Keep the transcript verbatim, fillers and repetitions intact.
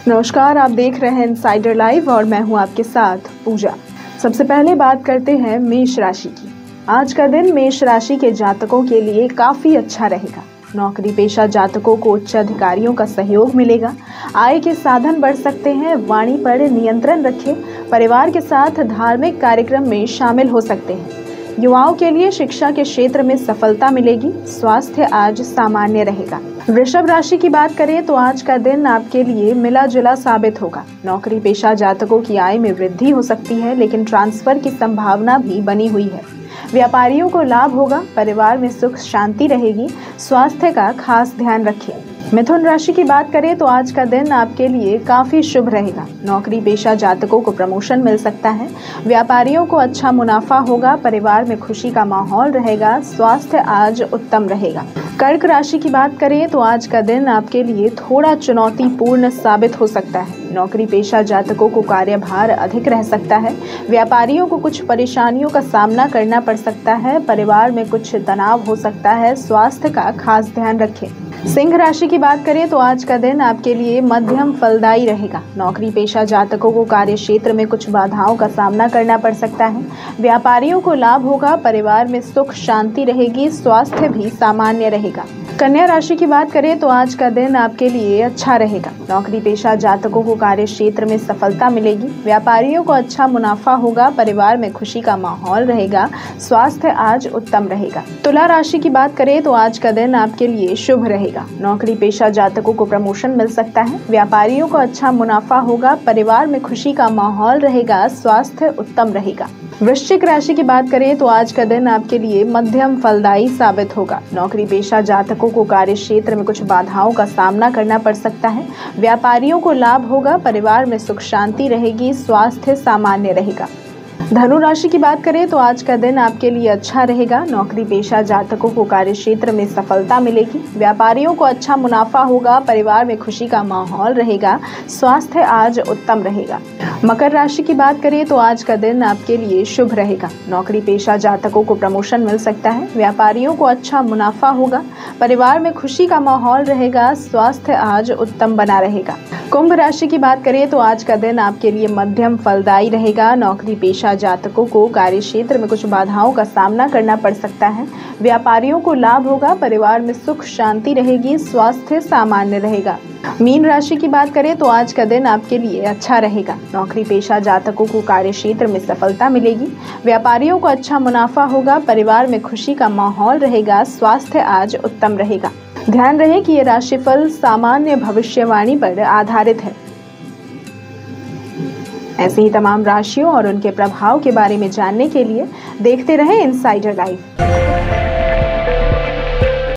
नमस्कार, आप देख रहे हैं इनसाइडर लाइव और मैं हूं आपके साथ पूजा। सबसे पहले बात करते हैं मेष राशि की। आज का दिन मेष राशि के जातकों के लिए काफी अच्छा रहेगा। नौकरी पेशा जातकों को उच्च अधिकारियों का सहयोग मिलेगा। आय के साधन बढ़ सकते हैं। वाणी पर नियंत्रण रखें। परिवार के साथ धार्मिक कार्यक्रम में शामिल हो सकते हैं। युवाओं के लिए शिक्षा के क्षेत्र में सफलता मिलेगी। स्वास्थ्य आज सामान्य रहेगा। वृषभ राशि की बात करें तो आज का दिन आपके लिए मिला जुला साबित होगा। नौकरी पेशा जातकों की आय में वृद्धि हो सकती है, लेकिन ट्रांसफर की संभावना भी बनी हुई है। व्यापारियों को लाभ होगा। परिवार में सुख शांति रहेगी। स्वास्थ्य का खास ध्यान रखें। मिथुन राशि की बात करें तो आज का दिन आपके लिए काफी शुभ रहेगा। नौकरी पेशा जातकों को प्रमोशन मिल सकता है। व्यापारियों को अच्छा मुनाफा होगा। परिवार में खुशी का माहौल रहेगा। स्वास्थ्य आज उत्तम रहेगा। कर्क राशि की बात करें तो आज का दिन आपके लिए थोड़ा चुनौतीपूर्ण साबित हो सकता है। नौकरी पेशा जातकों को कार्यभार अधिक रह सकता है। व्यापारियों को कुछ परेशानियों का सामना करना पड़ सकता है। परिवार में कुछ तनाव हो सकता है। स्वास्थ्य का खास ध्यान रखें। सिंह राशि की बात करें तो आज का दिन आपके लिए मध्यम फलदायी रहेगा। नौकरी पेशा जातकों को कार्य क्षेत्र में कुछ बाधाओं का सामना करना पड़ सकता है। व्यापारियों को लाभ होगा। परिवार में सुख शांति रहेगी। स्वास्थ्य भी सामान्य रहेगा। कन्या राशि की बात करें तो आज का दिन आपके लिए अच्छा रहेगा। नौकरी पेशा जातकों को कार्य क्षेत्र में सफलता मिलेगी। व्यापारियों को अच्छा मुनाफा होगा। परिवार में खुशी का माहौल रहेगा। स्वास्थ्य आज उत्तम रहेगा। तुला राशि की बात करें तो आज का दिन आपके लिए शुभ रहेगा। नौकरी पेशा जातकों को प्रमोशन मिल सकता है। व्यापारियों को अच्छा मुनाफा होगा। परिवार में खुशी का माहौल रहेगा। स्वास्थ्य उत्तम रहेगा। वृश्चिक राशि की बात करें तो आज का दिन आपके लिए मध्यम फलदायी साबित होगा। नौकरी पेशा जातकों को कार्य क्षेत्र में कुछ बाधाओं का सामना करना पड़ सकता है। व्यापारियों को लाभ होगा। परिवार में सुख शांति रहेगी। स्वास्थ्य सामान्य रहेगा। धनु राशि की बात करें तो आज का दिन आपके लिए अच्छा रहेगा। नौकरी पेशा जातकों को कार्य क्षेत्र में सफलता मिलेगी। व्यापारियों को अच्छा मुनाफा होगा। परिवार में खुशी का माहौल रहेगा। स्वास्थ्य आज उत्तम रहेगा। मकर राशि की बात करें तो आज का दिन आपके लिए शुभ रहेगा। नौकरी पेशा जातकों को प्रमोशन मिल सकता है। व्यापारियों को अच्छा मुनाफा होगा। परिवार में खुशी का माहौल रहेगा। स्वास्थ्य आज उत्तम बना रहेगा। कुंभ राशि की बात करें तो आज का दिन आपके लिए मध्यम फलदायी रहेगा। नौकरी पेशा जातकों को कार्य क्षेत्र में कुछ बाधाओं का सामना करना पड़ सकता है। व्यापारियों को लाभ होगा। परिवार में सुख शांति रहेगी। स्वास्थ्य सामान्य रहेगा। मीन राशि की बात करें तो आज का दिन आपके लिए अच्छा रहेगा। नौकरी पेशा जातकों को कार्य क्षेत्र में सफलता मिलेगी। व्यापारियों को अच्छा मुनाफा होगा। परिवार में खुशी का माहौल रहेगा। स्वास्थ्य आज उत्तम रहेगा। ध्यान रहे कि ये राशिफल सामान्य भविष्यवाणी पर आधारित है। ऐसे ही तमाम राशियों और उनके प्रभाव के बारे में जानने के लिए देखते रहें इनसाइडर लाइव।